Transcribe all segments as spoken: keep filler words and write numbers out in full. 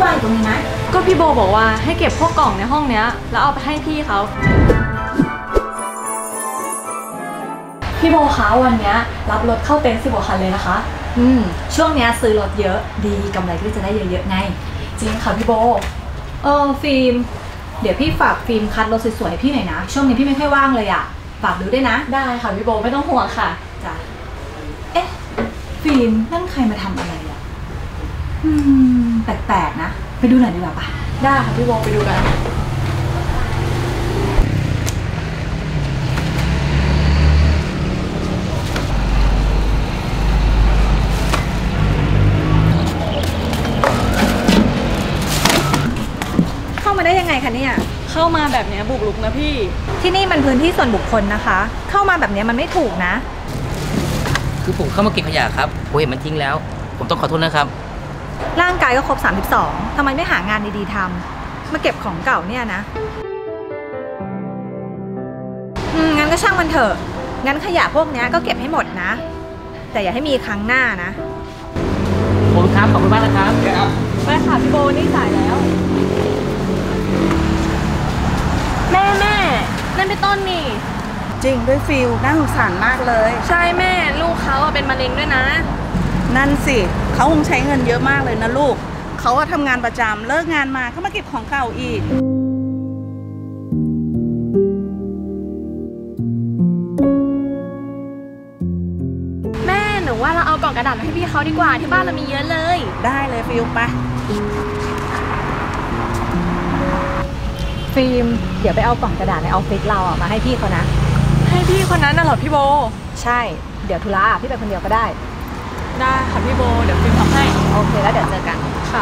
วางอยู่ตรงนี้นะก็พี่โบบอกว่าให้เก็บพวกกล่องในห้องเนี้ยแล้วเอาไปให้พี่เขาพี่โบคะวันนี้รับรถเข้าเต็นท์สิบกว่าคันเลยนะคะอืมช่วงนี้ซื้อรถเยอะดีกำไรก็จะได้เยอะๆไงจริงค่ะพี่โบเออฟิล์มเดี๋ยวพี่ฝากฟิล์มคัดรถสวยๆพี่หน่อยนะช่วงนี้พี่ไม่ค่อยว่างเลยอะฝากดูด้วยนะได้ค่ะพี่โบไม่ต้องห่วงค่ะจ้ะเอ๊ะฟิล์มนั่นใครมาทำอะไรอะอืมแปลกๆนะไปดูหน่อยดีกว่าปะได้ค่ะพี่โบไปดูกันเข้ามาได้ยังไงคะเนี่ยเข้ามาแบบนี้บุกรุกนะพี่ที่นี่มันพื้นที่ส่วนบุคคลนะคะเข้ามาแบบนี้มันไม่ถูกนะคือผมเข้ามาเก็บขยะครับผมเห็นมันทิ้งแล้วผมต้องขอโทษนะครับร่างกายก็ครบสามสิบสองทำไมไม่หางานดีๆทำมาเก็บของเก่าเนี่ยนะอืมงั้นก็ช่างมันเถอะงั้นขยะพวกนี้ก็เก็บให้หมดนะแต่อย่าให้มีครั้งหน้านะขอบคุณครับขอบคุณมากนะครับไปค่ะพี่โบนี่จ่ายแล้วแม่แม่นั่นเป็นต้นนี่จริงด้วยฟิลน่าสงสารมากเลยใช่แม่ลูกเขาเป็นมะเร็งด้วยนะนั่นสิเขาคงใช้เงินเยอะมากเลยนะลูกเขาทำงานประจำเลิกงานมาก็มาเก็บของเก่าอีกแม่หนูว่าเราเอากล่องกระดาษมาให้พี่เขาดีกว่าที่บ้านเรามีเยอะเลยได้เลยฟิลไปฟิล์มเดี๋ยวไปเอากล่องกระดาษในออฟฟิศเราอ่ะมาให้พี่เขานะให้พี่คนนั้นน่ะเหรอพี่โบใช่เดี๋ยวธุระพี่ไปคนเดียวก็ได้ได้ค่ะพี่โบเดี๋ยวฟิล์มทำให้โอเคแล้วเดี๋ยวเจอกันค่ะ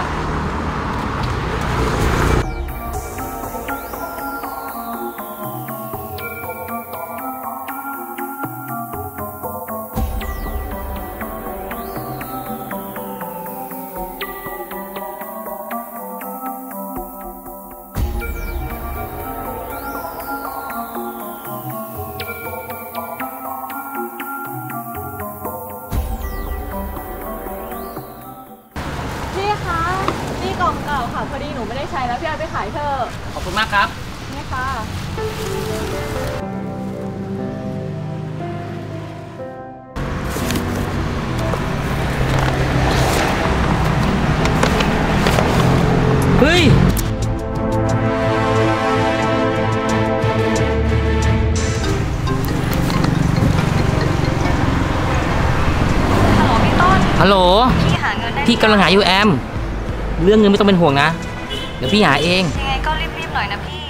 กล่องเก่าค่ะพอดีหนูไม่ได้ใช้แล้วพี่เอาไปขายเธอขอบคุณมากครับนี่ค่ะเฮ้ยฮัลโหลพี่ต้นฮัลโหลพี่หาเงินได้พี่กำลังหาอยู่แอมเรื่องเงินไม่ต้องเป็นห่วงนะเดี๋ยวพี่หาเองยังไงก็รีบๆหน่อยนะพี่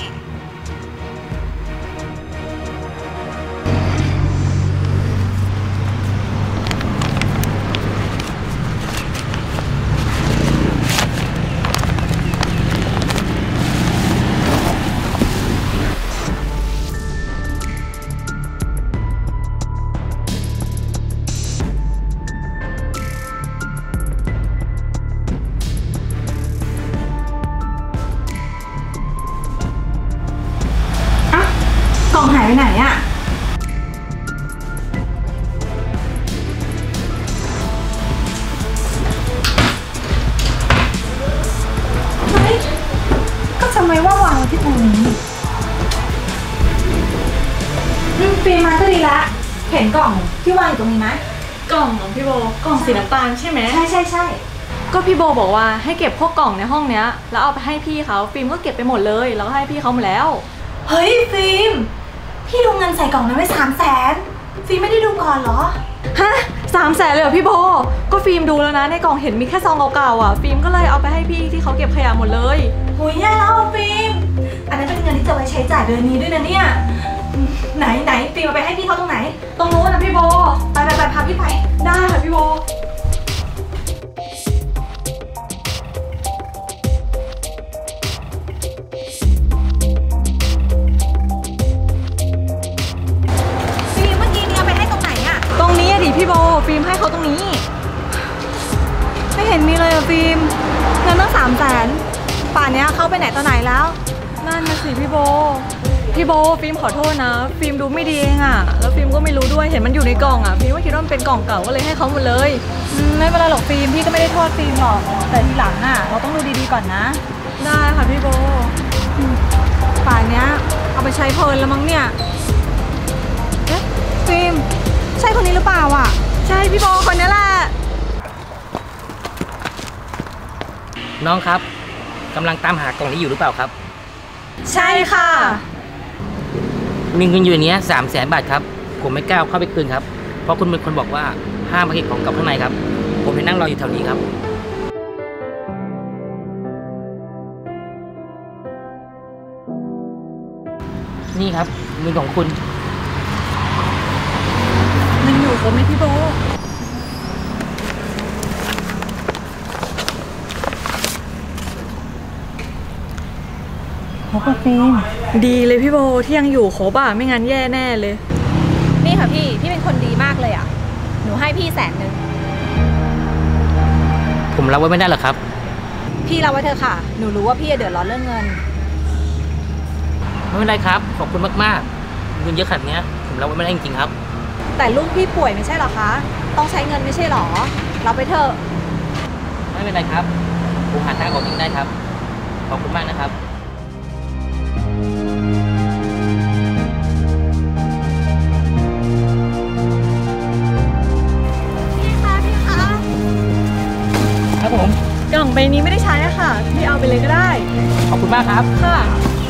กล่องหายไปไหนอะเฮ้ยก็ทำไมว่าวางไว้ที่ตรงนี้อืมฟิล์มมาก็ดีละเห็นกล่องที่วางอยู่ตรงนี้ไหมกล่องของพี่โบกล่องสีน้ำตาลใช่ไหมใช่ใช่ใช่ก็พี่โบบอกว่าให้เก็บพวกกล่องในห้องเนี้ยแล้วเอาไปให้พี่เขาฟิล์มก็เก็บไปหมดเลยแล้วก็ให้พี่เขาหมดแล้วเฮ้ยฟิล์มพี่ดูเงินใส่กล่องนั้นไว้สามแสนฟิล์มไม่ได้ดูก่อนเหรอฮะสามแสนเลยเหรอพี่โบก็ฟิล์มดูแล้วนะในกล่องเห็นมีแค่ซองเก่าๆอ่ะฟิล์มก็เลยเอาไปให้พี่ที่เขาเก็บขยะหมดเลยหุยแย่แล้วฟิล์มอันนั้นเป็นเงินที่จะไว้ใช้จ่ายเดือนนี้ด้วยนะเนี่ยไหนไหนฟิล์มเอาไปให้พี่เขาตรงไหนตรงนู้นนะพี่โบไปไปไปพาพี่ไปได้ค่ะพี่โบพี่โบฟิล์มให้เขาตรงนี้ไม่เห็นมีเลยอะฟิล์มเงินตั้งสามแสนป่านนี้เขาไปไหนตอนไหนแล้วนั่นนะสิพี่โบพี่โบฟิล์มขอโทษนะฟิล์มดูไม่ดีเองอะแล้วฟิล์มก็ไม่รู้ด้วยเห็นมันอยู่ในกล่องอะฟิล์มก็คิดว่ามันเป็นกล่องเก่าก็เลยให้เขาหมดเลยอืมไม่เป็นไรหรอกฟิล์มพี่ก็ไม่ได้โทษฟิล์มหรอกแต่ทีหลังอ่ะเราต้องดูดีๆก่อนนะได้ค่ะพี่โบป่านเนี้ยเอาไปใช้เพลินแล้วมั้งเนี่ยเอ๊ะฟิล์มใช่คนนี้หรือเปล่าอ่ะใช่พี่โบคนนี้แหละน้องครับกำลังตามหากล่องนี้อยู่หรือเปล่าครับใช่ค่ะมีเงินอยู่ในนี้สามแสนบาทครับผมไม่กล้าเข้าไปคืนครับเพราะคุณเป็นคนบอกว่าห้ามมาเก็บของเก่าข้างในครับผมไปนั่งรออยู่แถวนี้ครับนี่ครับเงินของคุณมันอยู่ครบไหมพี่โบครบป่ะฟิล์มดีเลยพี่โบที่ยังอยู่ครบอ่ะไม่งั้นแย่แน่เลยนี่ค่ะพี่พี่เป็นคนดีมากเลยอ่ะหนูให้พี่แสนหนึ่งผมรับไว้ไม่ได้หรอครับพี่รับไว้เถอะค่ะหนูรู้ว่าพี่เดือดร้อนเรื่องเงินไม่เป็นไรครับขอบคุณมากๆเงินเยอะขนาดนี้ผมรับไว้ไม่ได้จริงๆครับแต่ลูกพี่ป่วยไม่ใช่หรอคะต้องใช้เงินไม่ใช่หรอรับไปเถอะไม่เป็นไรครับผมหาทางออกเองได้ครับขอบคุณมากนะครับพี่คะพี่คะครับผมกล่องใบนี้ไม่ได้ใช้ค่ะพี่เอาไปเลยก็ได้ขอบคุณมากครับค่ะ